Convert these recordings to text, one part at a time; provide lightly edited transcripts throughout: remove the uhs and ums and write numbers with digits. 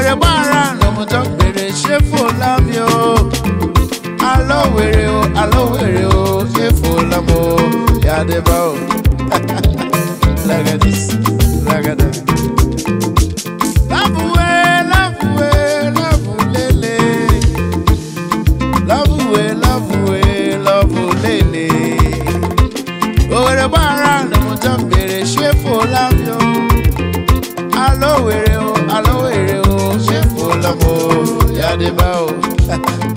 were bara no mo to bere she for love yo. Alo were o she for love ya de ba. Look at this. Look at that. Love away, love away, love lele. Love away, love away, love lele. Oh, the bar no mo jump bere she for love yo. Alo were o she for love ya de ba.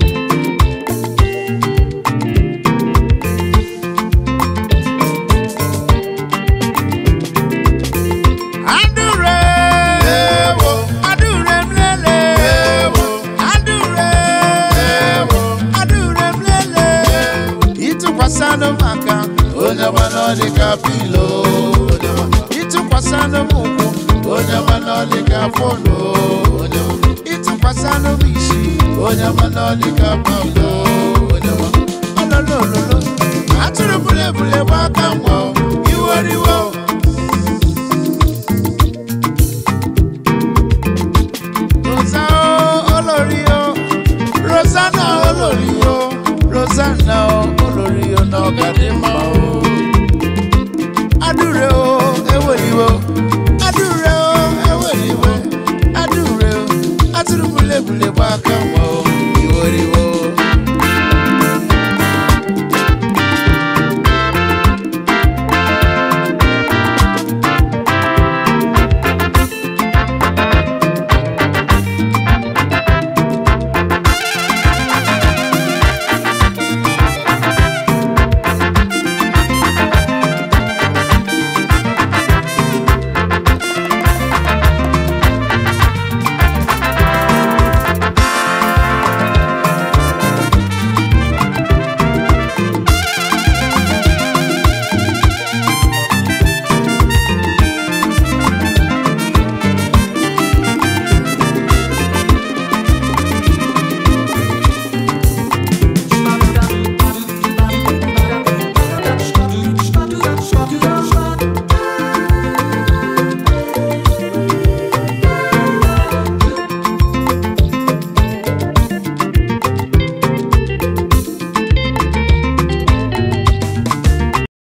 Pasando maka, onya manoli kapilo. Itu pasando muku, onya manoli kapolo. Itu pasando bishi, onya manoli kapolo. Olololo, aturu bule bule wakamwa, iwariwo.